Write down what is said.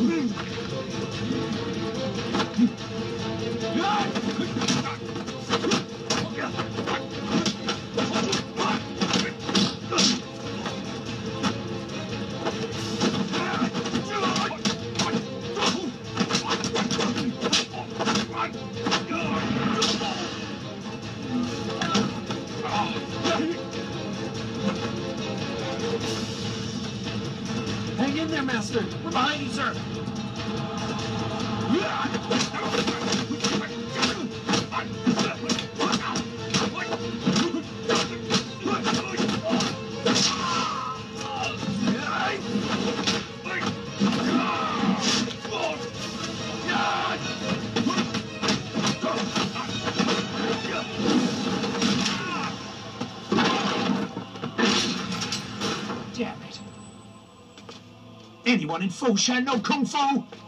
Hang in there, Master. We're behind you, sir. Damn it. Anyone in Foshan know Kung Fu?